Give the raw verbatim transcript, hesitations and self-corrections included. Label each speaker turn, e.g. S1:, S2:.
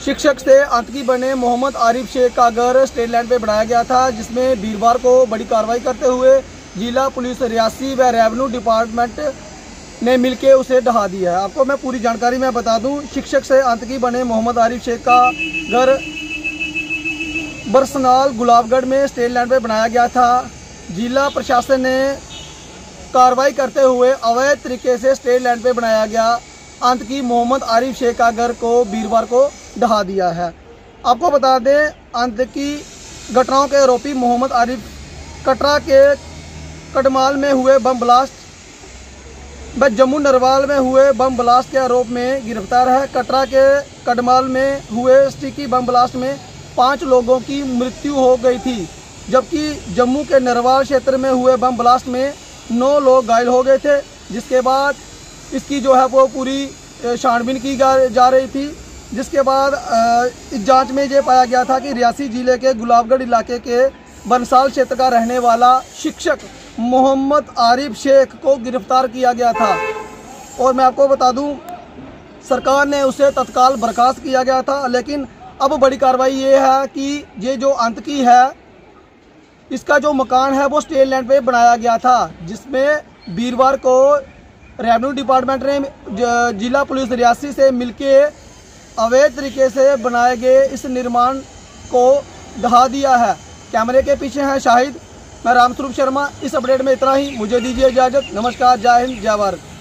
S1: शिक्षक से आतंकी बने मोहम्मद आरिफ शेख का घर स्टेट लैंड पे बनाया गया था, जिसमें वीरवार को बड़ी कार्रवाई करते हुए जिला पुलिस रियासी व रेवेन्यू डिपार्टमेंट ने मिलकर उसे ढहा दिया है। आपको मैं पूरी जानकारी में बता दूं, शिक्षक से आतंकी बने मोहम्मद आरिफ शेख का घर बरसनाल गुलाबगढ़ में स्टेट लैंड पे बनाया गया था। जिला प्रशासन ने कार्रवाई करते हुए अवैध तरीके से स्टेट लैंड पे बनाया गया आतंकी मोहम्मद आरिफ शेख का घर को वीरवार को ढहा दिया है। आपको बता दें, आतंकी घटनाओं के आरोपी मोहम्मद आरिफ कटरा के कटमाल में हुए बम ब्लास्ट व जम्मू नरवाल में हुए बम ब्लास्ट के आरोप में गिरफ्तार है। कटरा के कटमाल में हुए स्टिकी बम ब्लास्ट में पाँच लोगों की मृत्यु हो गई थी, जबकि जम्मू के नरवाल क्षेत्र में हुए बम ब्लास्ट में नौ लोग घायल हो गए थे। जिसके बाद इसकी जो है वो पूरी छानबीन की जा रही थी, जिसके बाद इस जांच में ये पाया गया था कि रियासी जिले के गुलाबगढ़ इलाके के बनसाल क्षेत्र का रहने वाला शिक्षक मोहम्मद आरिफ शेख को गिरफ्तार किया गया था। और मैं आपको बता दूं, सरकार ने उसे तत्काल बर्खास्त किया गया था। लेकिन अब बड़ी कार्रवाई ये है कि ये जो आतंकी है, इसका जो मकान है वो स्टेट लैंड पे बनाया गया था, जिसमें वीरवार को रेवेन्यू डिपार्टमेंट ने जिला पुलिस रियासी से मिलके अवैध तरीके से बनाए गए इस निर्माण को ढहा दिया है। कैमरे के पीछे हैं शाहिद, मैं रामस्वरूप शर्मा। इस अपडेट में इतना ही, मुझे दीजिए इजाज़त। नमस्कार, जय हिंद, जय भारत।